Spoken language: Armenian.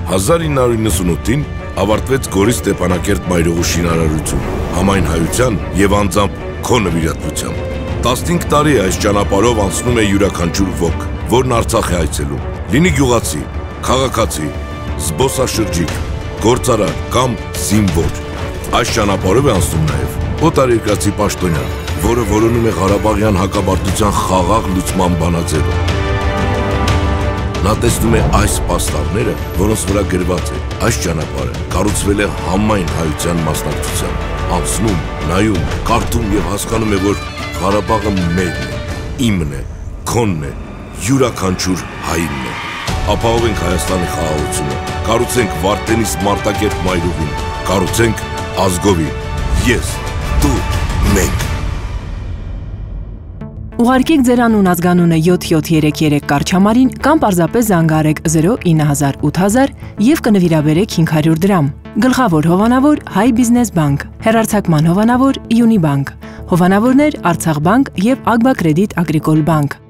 1998-ին ավարտվեց Գորի Ստեփանակերտ մայրուղու շինարարություն, համայն հայության և անձամբ քո նվիրատվությամբ։ 15 տարի այս ճանապարհով անցնում է յուրաքանչյուր ոք, որն Արցախ է այցելում, լինի գյուղացի, քաղաքացի, զբոսաշրջիկ, գործարար կամ զինվոր։ Այս ճանապարհով է անցնում նաև օտարերկրացի պաշտոնյան, որը որոնում է Ղարաբաղյան հակամարտության խաղաղ լուծման բանաձևը։ Նա տեսնում է այս պաստառները, որոնց վրա գրված է, այս ճանապարհը կառուցվել է համայն հայության մասնակցությամբ, անցնում, նայում, կարդում և հասկանում է, որ Ղարաբաղը մերն է, իմն է, քոնն է, յուրաքանչյուր հայինն է։ Ապահովենք Հայաստանի խաղաղությունը, կառուցենք Վարդենիս Մարտակերտ մայրուղին, կառուցենք ազգովին, ես, դու, մենք։ Ուղարկեք ձեր անուն ազգանունը 7733 կառչամարին կամ պարզապես զանգահարեք 09000 և կնվիրաբերեք 500 դրամ։ Գլխավոր հովանավոր Հայ բիզնես բանկ, հեռարձակման հովանավոր Յունիբանկ, հովանավորներ Արցախ բանկ և Ագբա կրեդիտ ագրիկոլ բանկ։